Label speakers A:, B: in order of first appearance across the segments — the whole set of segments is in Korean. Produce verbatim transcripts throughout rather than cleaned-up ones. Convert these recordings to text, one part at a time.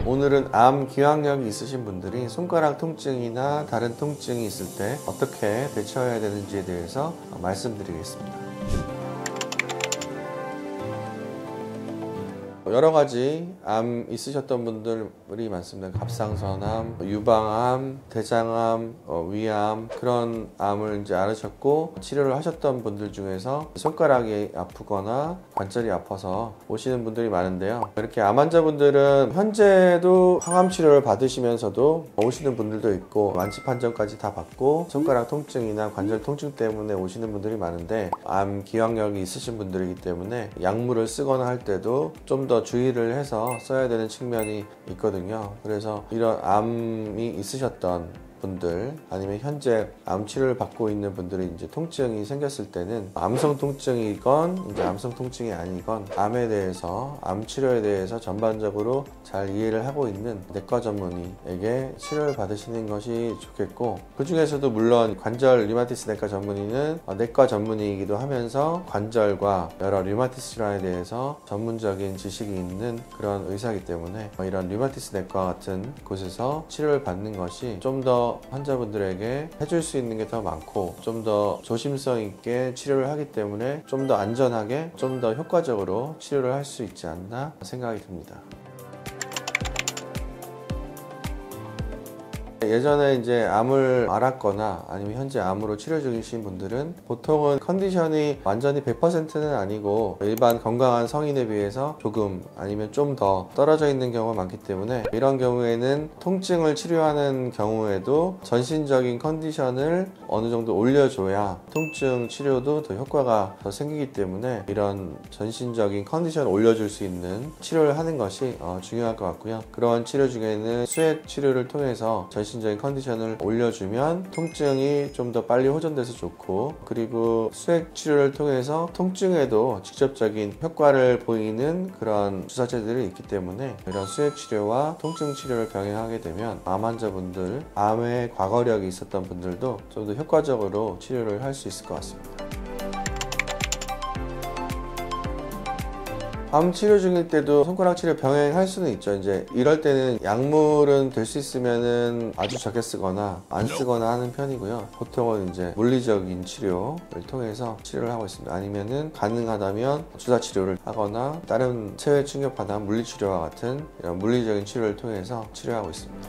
A: 오늘은 암 기왕력이 있으신 분들이 손가락 통증이나 다른 통증이 있을 때 어떻게 대처해야 되는지에 대해서 말씀드리겠습니다. 여러 가지 암 있으셨던 분들이 많습니다. 갑상선암, 유방암, 대장암, 어, 위암 그런 암을 이제 앓으셨고 치료를 하셨던 분들 중에서 손가락이 아프거나 관절이 아파서 오시는 분들이 많은데요. 이렇게 암 환자분들은 현재도 항암 치료를 받으시면서도 오시는 분들도 있고 완치 판정까지 다 받고 손가락 통증이나 관절 통증 때문에 오시는 분들이 많은데 암 기왕력이 있으신 분들이기 때문에 약물을 쓰거나 할 때도 좀 더 주의를 해서 써야 되는 측면이 있거든요. 그래서 이런 암이 있으셨던 분들 아니면 현재 암 치료를 받고 있는 분들이 이제 통증이 생겼을 때는 암성 통증이건 이제 암성 통증이 아니건 암에 대해서 암 치료에 대해서 전반적으로 잘 이해를 하고 있는 내과 전문의에게 치료를 받으시는 것이 좋겠고, 그 중에서도 물론 관절 류마티스 내과 전문의는 내과 전문의이기도 하면서 관절과 여러 류마티스 질환에 대해서 전문적인 지식이 있는 그런 의사이기 때문에 이런 류마티스 내과 같은 곳에서 치료를 받는 것이 좀 더 환자분들에게 해줄 수 있는 게 더 많고 좀 더 조심성 있게 치료를 하기 때문에 좀 더 안전하게 좀 더 효과적으로 치료를 할 수 있지 않나 생각이 듭니다. 예전에 이제 암을 앓았거나 아니면 현재 암으로 치료 중이신 분들은 보통은 컨디션이 완전히 백 퍼센트는 아니고 일반 건강한 성인에 비해서 조금 아니면 좀 더 떨어져 있는 경우가 많기 때문에 이런 경우에는 통증을 치료하는 경우에도 전신적인 컨디션을 어느 정도 올려줘야 통증 치료도 더 효과가 더 생기기 때문에 이런 전신적인 컨디션을 올려줄 수 있는 치료를 하는 것이 어, 중요할 것 같고요. 그런 치료 중에는 수액 치료를 통해서 전신 전신적인 컨디션을 올려주면 통증이 좀 더 빨리 호전돼서 좋고, 그리고 수액 치료를 통해서 통증에도 직접적인 효과를 보이는 그런 주사제들이 있기 때문에 이런 수액 치료와 통증 치료를 병행하게 되면 암 환자분들, 암의 과거력이 있었던 분들도 좀 더 효과적으로 치료를 할 수 있을 것 같습니다. 암 치료 중일 때도 손가락 치료 병행할 수는 있죠. 이제 이럴 때는 약물은 될 수 있으면은 아주 적게 쓰거나 안 쓰거나 하는 편이고요. 보통은 이제 물리적인 치료를 통해서 치료를 하고 있습니다. 아니면은 가능하다면 주사 치료를 하거나 다른 체외 충격파나 물리치료와 같은 이런 물리적인 치료를 통해서 치료하고 있습니다.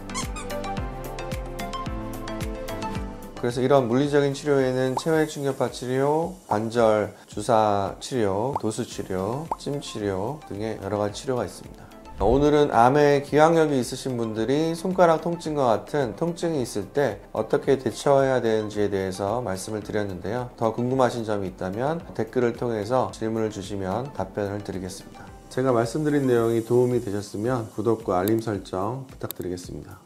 A: 그래서 이런 물리적인 치료에는 체외 충격파 치료, 관절 주사 치료, 도수 치료, 찜 치료 등의 여러 가지 치료가 있습니다. 오늘은 암에 기왕력이 있으신 분들이 손가락 통증과 같은 통증이 있을 때 어떻게 대처해야 되는지에 대해서 말씀을 드렸는데요. 더 궁금하신 점이 있다면 댓글을 통해서 질문을 주시면 답변을 드리겠습니다. 제가 말씀드린 내용이 도움이 되셨으면 구독과 알림 설정 부탁드리겠습니다.